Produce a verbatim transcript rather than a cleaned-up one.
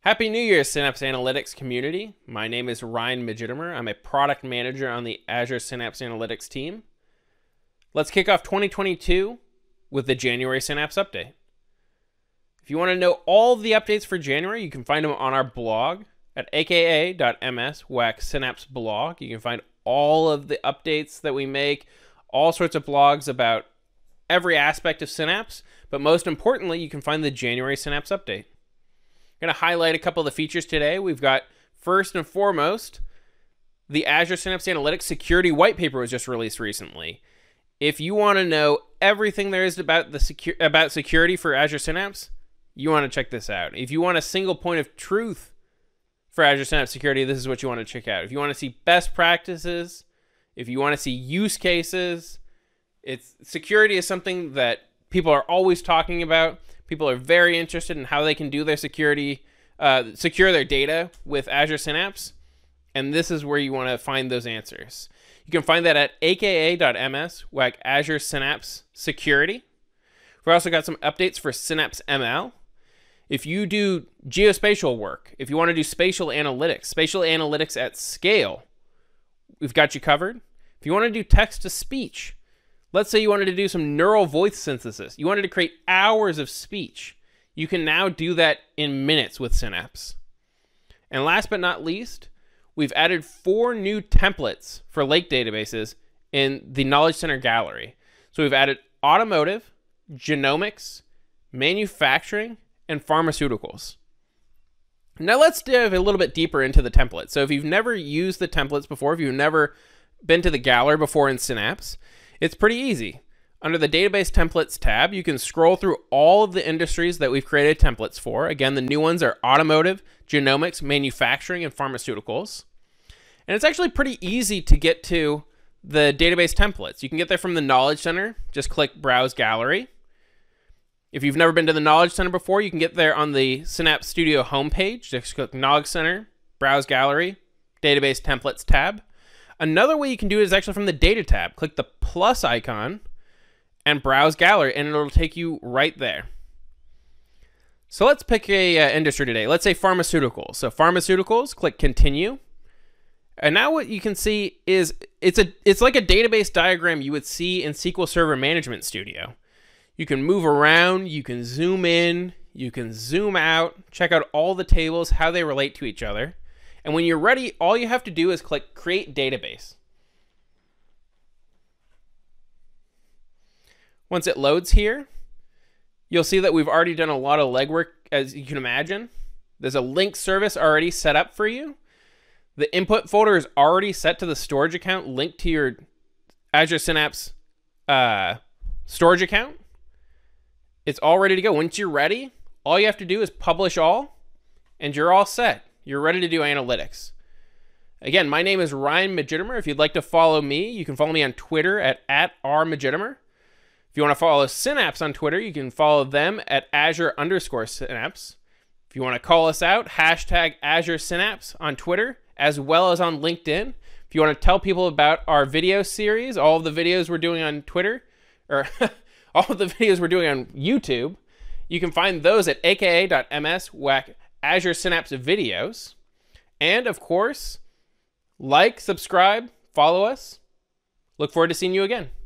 Happy New Year, Synapse Analytics community. My name is Ryan Majitimer. I'm a product manager on the Azure Synapse Analytics team. Let's kick off twenty twenty-two with the January Synapse update. If you want to know all the updates for January, you can find them on our blog at a k a dot m s slash synapse blog. You can find all of the updates that we make, all sorts of blogs about every aspect of Synapse, but most importantly, you can find the January Synapse update. I'm going to highlight a couple of the features today. We've got, first and foremost, the Azure Synapse Analytics Security whitepaper was just released recently. If you want to know everything there is about the secu about security for Azure Synapse, you want to check this out. If you want a single point of truth for Azure Synapse Security, this is what you want to check out. If you want to see best practices, if you want to see use cases, it's security is something that people are always talking about. People are very interested in how they can do their security, uh, secure their data with Azure Synapse, and this is where you want to find those answers. You can find that at a k a dot m s slash Azure Synapse Security. We've also got some updates for Synapse M L. If you do geospatial work, if you want to do spatial analytics, spatial analytics at scale, we've got you covered. If you want to do text-to-speech, let's say you wanted to do some neural voice synthesis. You wanted to create hours of speech. You can now do that in minutes with Synapse. And last but not least, we've added four new templates for lake databases in the Knowledge Center gallery. So we've added automotive, genomics, manufacturing, and pharmaceuticals. Now let's dive a little bit deeper into the templates. So if you've never used the templates before, if you've never been to the gallery before in Synapse, it's pretty easy. Under the Database Templates tab, you can scroll through all of the industries that we've created templates for. Again, the new ones are automotive, genomics, manufacturing, and pharmaceuticals. And it's actually pretty easy to get to the database templates. You can get there from the Knowledge Center. Just click Browse Gallery. If you've never been to the Knowledge Center before, you can get there on the Synapse Studio homepage. Just click Knowledge Center, Browse Gallery, Database Templates tab. Another way you can do it is actually from the Data tab. Click the plus icon and Browse Gallery, and it'll take you right there. So let's pick a uh, industry today. Let's say pharmaceuticals. So pharmaceuticals, click Continue. And now what you can see is it's a it's like a database diagram you would see in S Q L Server Management Studio. You can move around, you can zoom in, you can zoom out, check out all the tables, how they relate to each other. And when you're ready, all you have to do is click Create Database. Once it loads here, you'll see that we've already done a lot of legwork, as you can imagine. There's a link service already set up for you. The input folder is already set to the storage account linked to your Azure Synapse uh, storage account. It's all ready to go. Once you're ready, all you have to do is publish all, and you're all set. You're ready to do analytics. Again, my name is Ryan Majitimer. If you'd like to follow me, you can follow me on Twitter at, at r majitimer. If you want to follow Synapse on Twitter, you can follow them at Azure underscore Synapse. If you want to call us out, hashtag Azure Synapse on Twitter, as well as on LinkedIn. If you want to tell people about our video series, all of the videos we're doing on Twitter, or all of the videos we're doing on YouTube, you can find those at a k a dot m s slash Azure Synapse videos. And of course, like, subscribe, follow us. Look forward to seeing you again.